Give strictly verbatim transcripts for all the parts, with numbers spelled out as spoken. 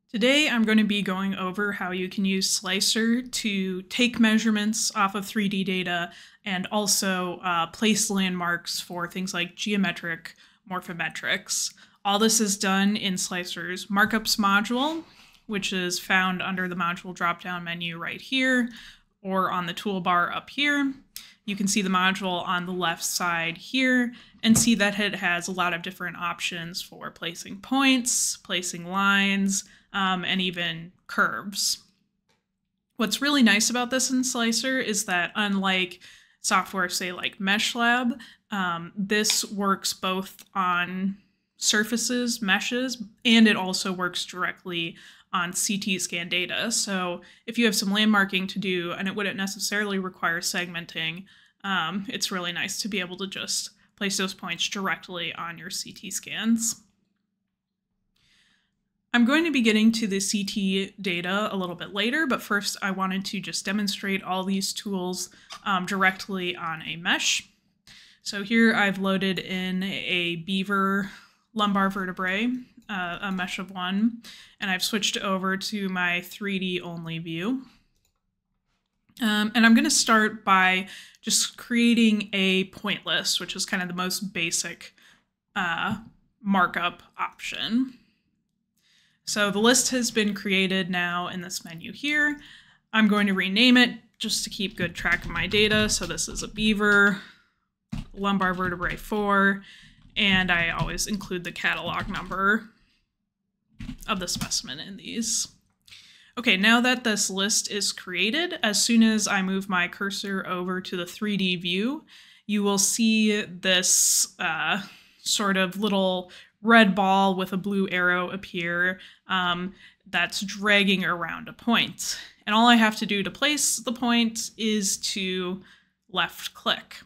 Today I'm going to be going over how you can use Slicer to take measurements off of three D data and also uh, place landmarks for things like geometric morphometrics. All this is done in Slicer's Markups module, which is found under the module drop-down menu right here or on the toolbar up here. You can see the module on the left side here and see that it has a lot of different options for placing points, placing lines, um, and even curves. What's really nice about this in Slicer is that unlike software, say like MeshLab, um, this works both on surfaces, meshes, and it also works directly on C T scan data. So if you have some landmarking to do and it wouldn't necessarily require segmenting, um, it's really nice to be able to just place those points directly on your C T scans. I'm going to be getting to the C T data a little bit later, but first I wanted to just demonstrate all these tools um, directly on a mesh. So here I've loaded in a beaver lumbar vertebrae, uh, a mesh of one, and I've switched over to my three D only view. Um, and I'm going to start by just creating a point list, which is kind of the most basic uh, markup option. So the list has been created now in this menu here. I'm going to rename it just to keep good track of my data. So this is a beaver, lumbar vertebrae four, and I always include the catalog number of the specimen in these. Okay, now that this list is created, as soon as I move my cursor over to the three D view, you will see this uh, sort of little red ball with a blue arrow appear um, that's dragging around a point. And all I have to do to place the point is to left click.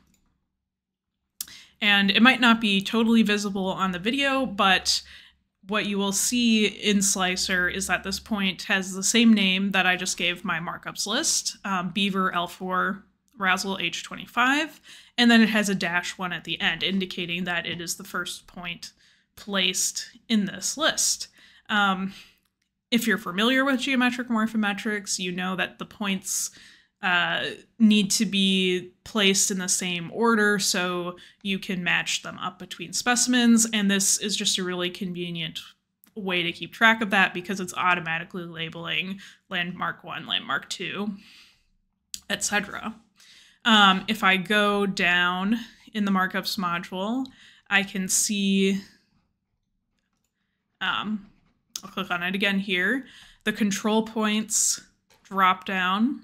And it might not be totally visible on the video, but what you will see in Slicer is that this point has the same name that I just gave my markups list, um, Beaver L four W R A Z L H twenty-five, and then it has a dash one at the end, indicating that it is the first point placed in this list. Um, if you're familiar with geometric morphometrics, you know that the points uh, need to be placed in the same order so you can match them up between specimens, and this is just a really convenient way to keep track of that because it's automatically labeling landmark one, landmark two, et cetera. Um, if I go down in the markups module, I can see Um, I'll click on it again here. The control points drop down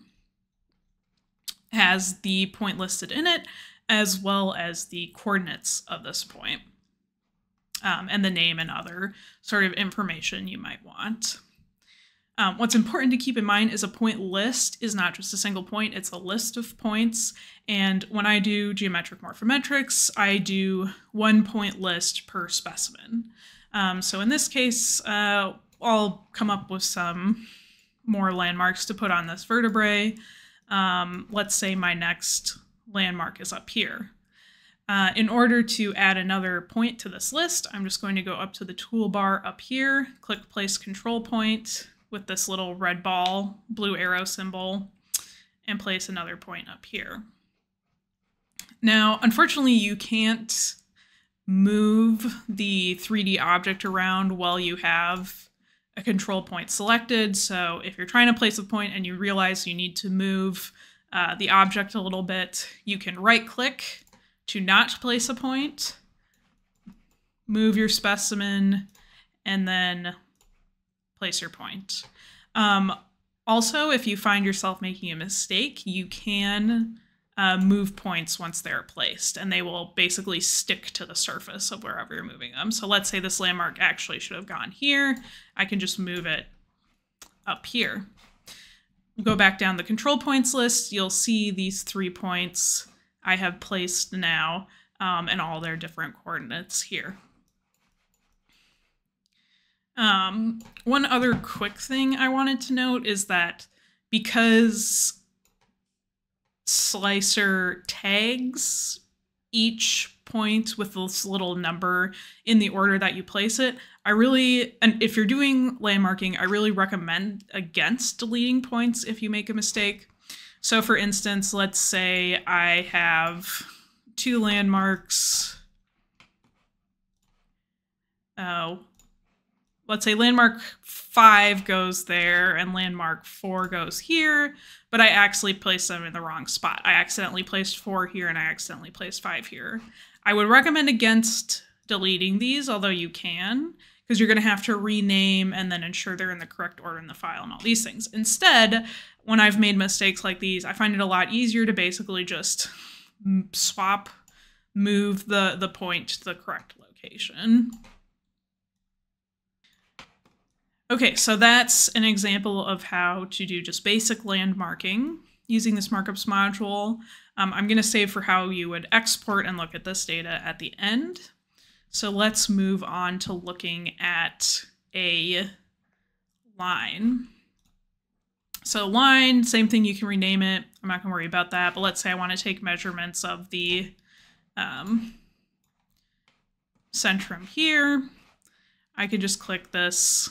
has the point listed in it, as well as the coordinates of this point, um, and the name and other sort of information you might want. Um, what's important to keep in mind is a point list is not just a single point, it's a list of points. And when I do geometric morphometrics, I do one point list per specimen. Um, so in this case, uh, I'll come up with some more landmarks to put on this vertebrae. Um, let's say my next landmark is up here. Uh, in order to add another point to this list, I'm just going to go up to the toolbar up here, click Place Control Point with this little red ball, blue arrow symbol, and place another point up here. Now, unfortunately, you can't move the three D object around while you have a control point selected. So if you're trying to place a point and you realize you need to move uh, the object a little bit, you can right click to not place a point, move your specimen, and then place your point. Um, also, if you find yourself making a mistake, you can Uh, move points once they're placed, and they will basically stick to the surface of wherever you're moving them. So let's say this landmark actually should have gone here. I can just move it up here. Go back down the control points list. You'll see these three points I have placed now um, and all their different coordinates here. Um, one other quick thing I wanted to note is that because Slicer tags each point with this little number in the order that you place it, I really, and if you're doing landmarking, I really recommend against deleting points if you make a mistake. So for instance, let's say I have two landmarks. Oh, let's say landmark five goes there and landmark four goes here, but I actually placed them in the wrong spot. I accidentally placed four here and I accidentally placed five here. I would recommend against deleting these, although you can, because you're going to have to rename and then ensure they're in the correct order in the file and all these things. Instead, when I've made mistakes like these, I find it a lot easier to basically just swap, move the, the point to the correct location. Okay, so that's an example of how to do just basic landmarking using this Markups module. Um, I'm going to save for how you would export and look at this data at the end. So let's move on to looking at a line. So line, same thing, you can rename it. I'm not going to worry about that, but let's say I want to take measurements of the um, centrum here. I could just click this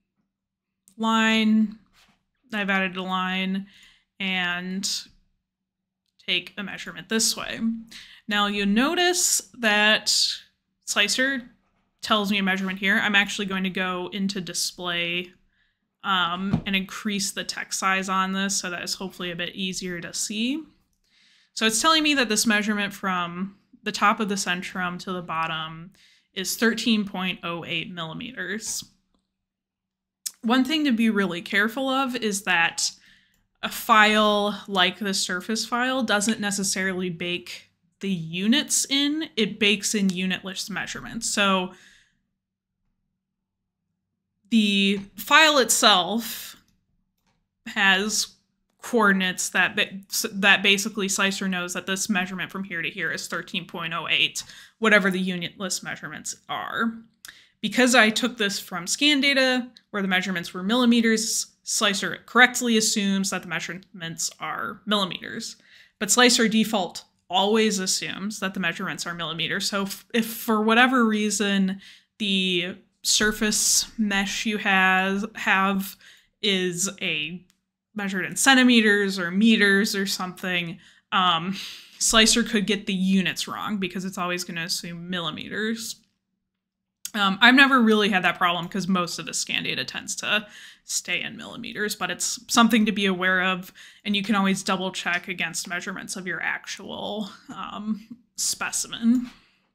line, I've added a line, and take a measurement this way. Now you'll notice that Slicer tells me a measurement here. I'm actually going to go into display um, and increase the text size on this so that it's hopefully a bit easier to see. So it's telling me that this measurement from the top of the centrum to the bottom is thirteen point zero eight millimeters. One thing to be really careful of is that a file like the surface file doesn't necessarily bake the units in, it bakes in unitless measurements. So the file itself has coordinates that that basically Slicer knows that this measurement from here to here is thirteen point zero eight, whatever the unitless measurements are. Because I took this from scan data where the measurements were millimeters, Slicer correctly assumes that the measurements are millimeters. But Slicer default always assumes that the measurements are millimeters. So if, if for whatever reason the surface mesh you has, have is a measured in centimeters or meters or something, um, Slicer could get the units wrong because it's always going to assume millimeters. Um, I've never really had that problem because most of the scan data tends to stay in millimeters, but it's something to be aware of, and you can always double check against measurements of your actual um, specimen.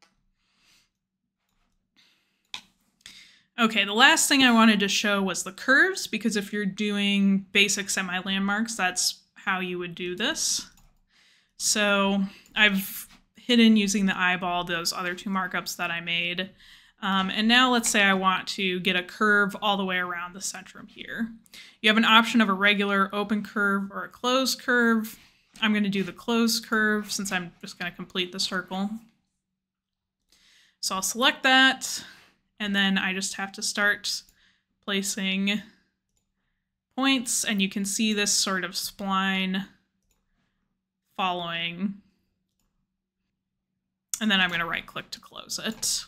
Okay, the last thing I wanted to show was the curves, because if you're doing basic semi-landmarks, that's how you would do this. So I've hidden using the eyeball those other two markups that I made. Um, and now let's say I want to get a curve all the way around the centrum here. You have an option of a regular open curve or a closed curve. I'm going to do the closed curve since I'm just going to complete the circle. So I'll select that, and then I just have to start placing points, and you can see this sort of spline following. And then I'm going to right click to close it.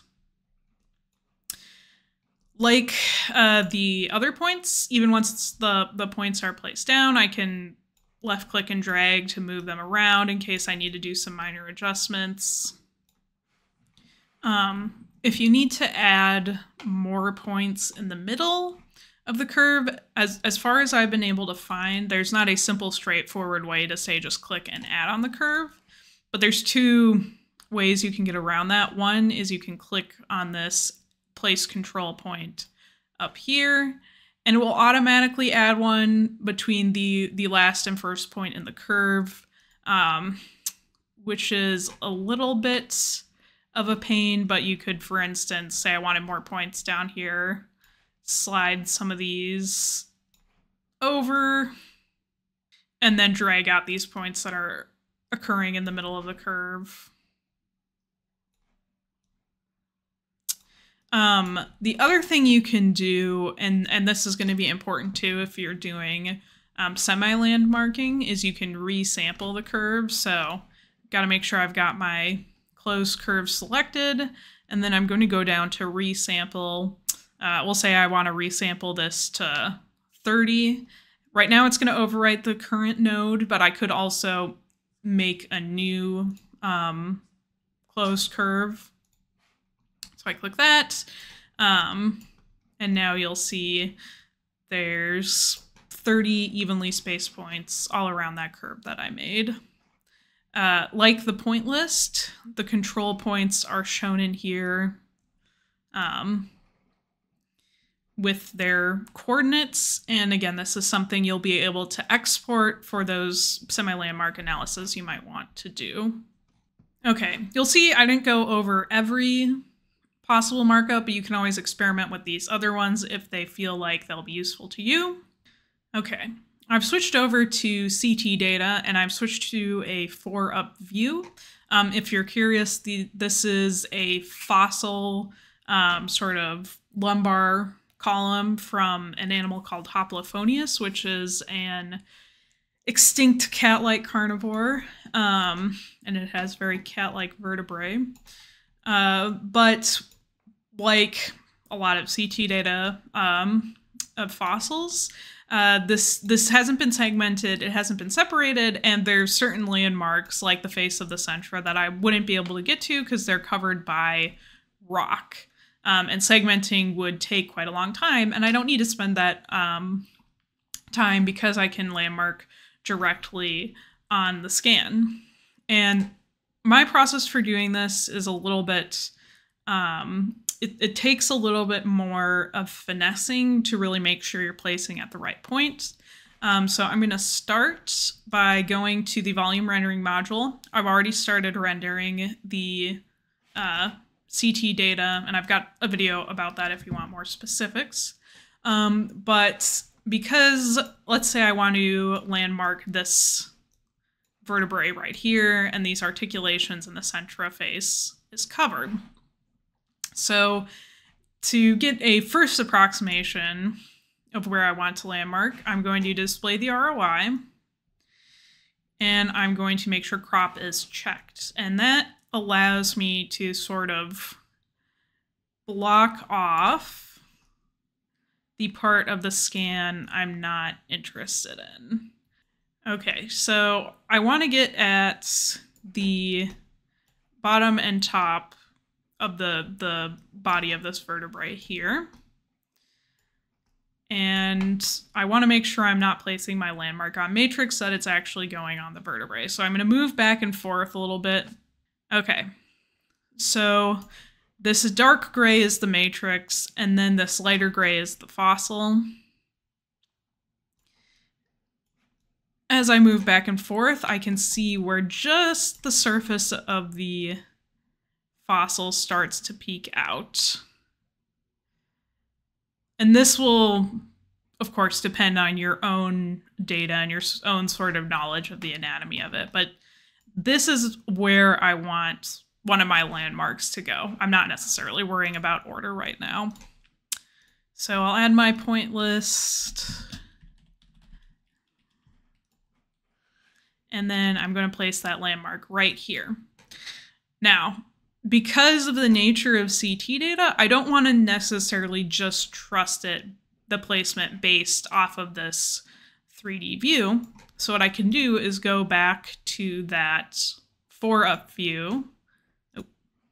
Like uh, the other points, even once the, the points are placed down, I can left click and drag to move them around in case I need to do some minor adjustments. Um, if you need to add more points in the middle of the curve, as, as far as I've been able to find, there's not a simple straightforward way to say just click and add on the curve, but there's two ways you can get around that. One is you can click on this place control point up here, and it will automatically add one between the the last and first point in the curve, um, which is a little bit of a pain, but you could, for instance, say I wanted more points down here, slide some of these over, and then drag out these points that are occurring in the middle of the curve. Um, the other thing you can do, and, and this is going to be important too if you're doing um, semi-landmarking, is you can resample the curve. So got to make sure I've got my closed curve selected, and then I'm going to go down to resample. uh, we'll say I want to resample this to thirty. Right now it's going to overwrite the current node, but I could also make a new um, closed curve. So I click that, um, and now you'll see there's thirty evenly spaced points all around that curve that I made. Uh, like the point list, the control points are shown in here um, with their coordinates. And again, this is something you'll be able to export for those semi-landmark analysis you might want to do. Okay, you'll see I didn't go over every possible markup, but you can always experiment with these other ones if they feel like they'll be useful to you. Okay, I've switched over to C T data and I've switched to a four up view. Um, if you're curious, the, this is a fossil um, sort of lumbar column from an animal called Hoplophonius, which is an extinct cat-like carnivore, um, and it has very cat-like vertebrae. Uh, but like a lot of C T data um, of fossils, uh, this this hasn't been segmented, it hasn't been separated, and there's certain landmarks like the face of the centra that I wouldn't be able to get to because they're covered by rock. Um, and segmenting would take quite a long time, and I don't need to spend that um, time because I can landmark directly on the scan. And my process for doing this is a little bit, um, it, it takes a little bit more of finessing to really make sure you're placing at the right point. Um, so I'm going to start by going to the volume rendering module. I've already started rendering the uh, C T data, and I've got a video about that if you want more specifics. Um, but because, let's say I want to landmark this vertebrae right here, and these articulations in the centra face is covered. So to get a first approximation of where I want to landmark, I'm going to display the R O I, and I'm going to make sure crop is checked. And that allows me to sort of block off the part of the scan I'm not interested in. Okay, so I want to get at the bottom and top of the, the body of this vertebrae here. And I want to make sure I'm not placing my landmark on matrix, that it's actually going on the vertebrae. So I'm going to move back and forth a little bit. Okay, so this dark gray is the matrix, and then this lighter gray is the fossil. As I move back and forth, I can see where just the surface of the fossil starts to peek out. And this will, of course, depend on your own data and your own sort of knowledge of the anatomy of it. But this is where I want one of my landmarks to go. I'm not necessarily worrying about order right now. So I'll add my point list. And then I'm going to place that landmark right here. Now, because of the nature of C T data, I don't want to necessarily just trust it, the placement based off of this three D view. So what I can do is go back to that four up view. Oh.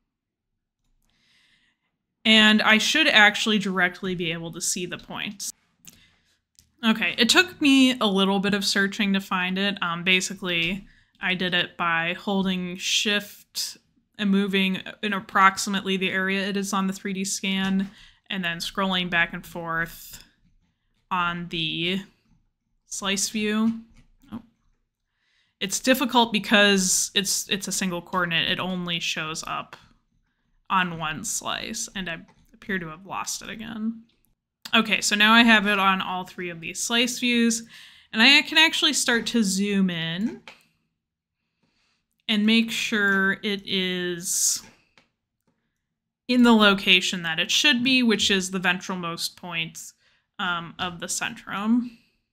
And I should actually directly be able to see the points. Okay, it took me a little bit of searching to find it. Um, basically, I did it by holding shift and moving in approximately the area it is on the three D scan, and then scrolling back and forth on the slice view. Oh. It's difficult because it's it's a single coordinate. It only shows up on one slice, and I appear to have lost it again. Okay, so now I have it on all three of these slice views, and I can actually start to zoom in and make sure it is in the location that it should be, which is the ventralmost point um, of the centrum.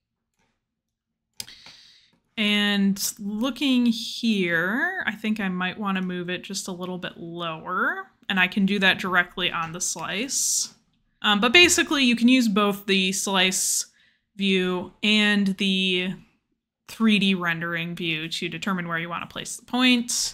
And looking here, I think I might want to move it just a little bit lower, and I can do that directly on the slice. Um, but basically, you can use both the slice view and the three D rendering view to determine where you want to place the points.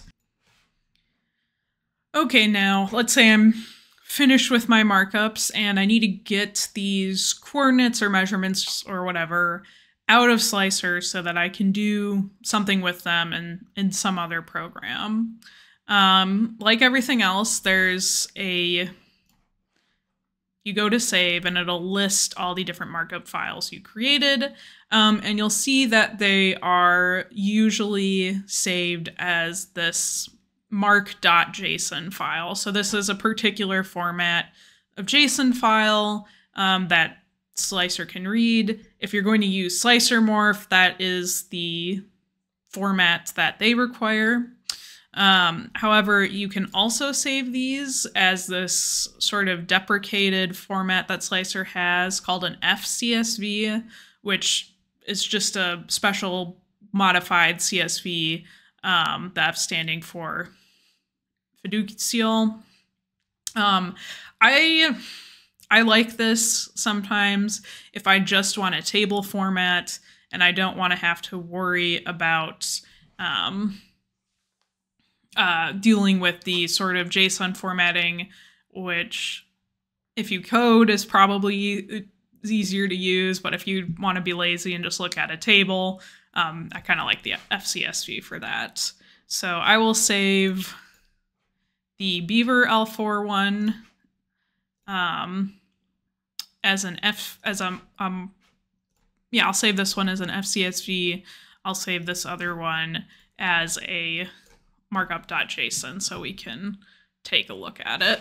Okay, now let's say I'm finished with my markups and I need to get these coordinates or measurements or whatever out of Slicer so that I can do something with them in, in some other program. Um, like everything else, there's a, you go to save and it'll list all the different markup files you created. Um, and you'll see that they are usually saved as this mark.json file. So this is a particular format of JSON file um, that Slicer can read. If you're going to use Slicer Morph, that is the format that they require. Um, however, you can also save these as this sort of deprecated format that Slicer has called an F C S V, which is just a special modified C S V, um, the F standing for fiducial. Um, I I like this sometimes if I just want a table format and I don't want to have to worry about um, uh, dealing with the sort of JSON formatting, which if you code is probably easier to use, but if you want to be lazy and just look at a table, um, I kind of like the F C S V for that. So I will save the Beaver L four one um, as an F, as a, um, yeah, I'll save this one as an F C S V. I'll save this other one as a markup.json so we can take a look at it.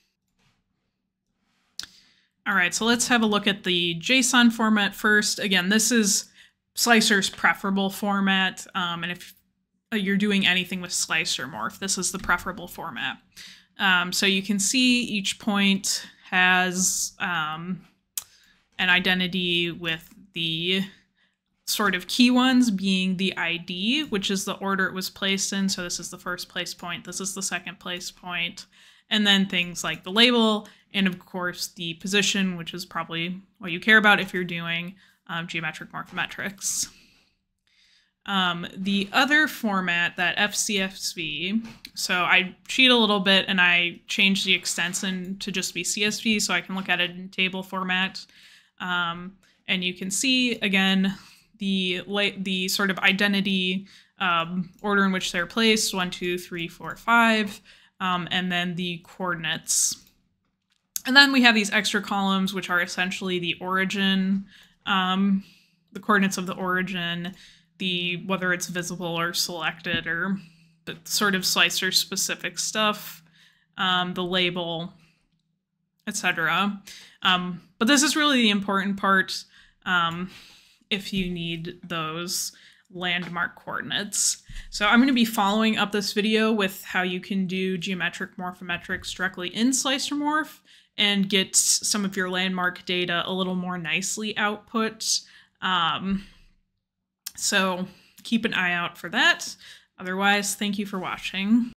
All right, so let's have a look at the JSON format first. Again, this is Slicer's preferable format, um, and if you're doing anything with Slicer Morph, this is the preferable format. Um, so you can see each point has um, an identity with the sort of key ones being the I D, which is the order it was placed in. So this is the first place point, this is the second place point, and then things like the label, and of course the position, which is probably what you care about if you're doing um, geometric morphometrics. Um, the other format, that F C S V, so I cheat a little bit and I changed the extension to just be C S V so I can look at it in table format. Um, and you can see, again, the, the sort of identity um, order in which they're placed, one, two, three, four, five, um, and then the coordinates. And then we have these extra columns, which are essentially the origin, um, the coordinates of the origin, the whether it's visible or selected or the sort of Slicer specific stuff, um, the label, et cetera. Um, but this is really the important part um, if you need those landmark coordinates. So I'm going to be following up this video with how you can do geometric morphometrics directly in Slicer Morph and get some of your landmark data a little more nicely output. Um, So keep an eye out for that. Otherwise, thank you for watching.